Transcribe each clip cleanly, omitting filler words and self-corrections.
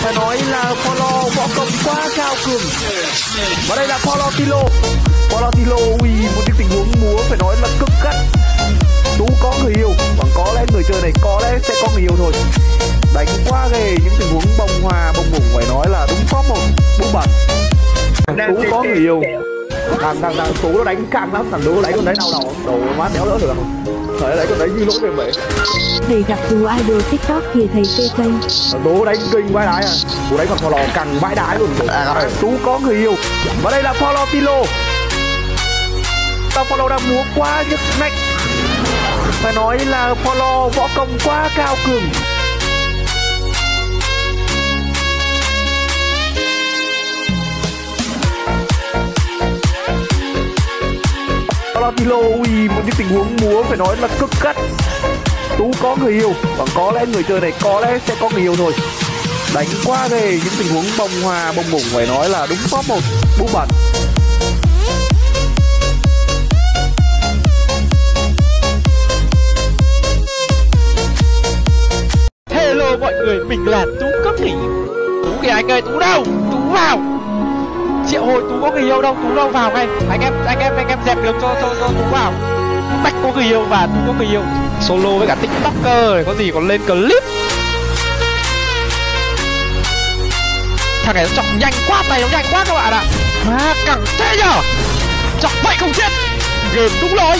Phải nói là Paulo võ công quá cao cường. Và đây là Paulo Tilo. Paulo Tilo một cái tình huống múa phải nói là cực gắt. Tú có người yêu, và có lẽ người chơi này có lẽ sẽ có người yêu thôi. Đánh quá ghê, những tình huống bông hoa bông bùng phải nói là đúng top một bung bẩn. Tú có người yêu. Thằng Tú nó đánh căng lắm, thằng Tú nó đánh con đấy đau đầu, đầu má đéo đỡ được. Thầy đánh con đấy như lỗi về bể. Thầy gặp Tú idol TikTok thì thầy kê kênh. Tú đánh kinh vãi đái à. Tú đánh còn Paulo căng vãi đái luôn. Tú có người yêu. Và đây là Paulo Tilo. Paulo đang múa quá nhức nách. Phải nói là Paulo võ công quá cao cường. Paulo Tilo một cái tình huống múa phải nói là cực gắt. Tú có người yêu, và có lẽ người chơi này có lẽ sẽ có người yêu thôi. Đánh quá ghê, những tình huống bông hoa bông bùng phải nói là đúng top một bung bẩn. Hello mọi người, mình là Tú có kỷ. Tú kìa anh ơi, Tú đâu? Tú vào. Triệu hồi Tú có người yêu đâu? Tú đâu vào ngay. Anh em dẹp đường cho Tú vào. Bách có người yêu và Tú có người yêu. Solo với cả TikToker này, có gì còn lên clip. Thằng này nó chọc nhanh quá, tay nó nhanh quá các bạn ạ. Mà cẳng thế nhở. Chọc vậy không chết. Game đúng rồi.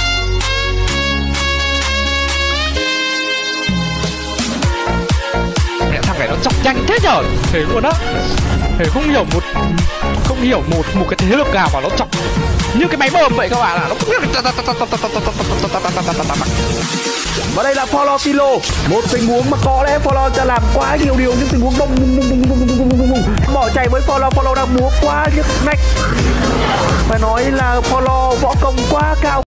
Thằng này nó chọc nhanh thế nhở. Thế luôn á. Thế không hiểu một cái thế lực nào mà nó chọc như cái máy bơm vậy các bạn ạ. Nó và đây là Paulo Tilo, một tình huống mà có lẽ Pauloจะlàm quá nhiều điều, những tình huống đông bỏ chạy với Paulo đang múa quá nhức nách. Phải nói là Paulo võ công quá cao.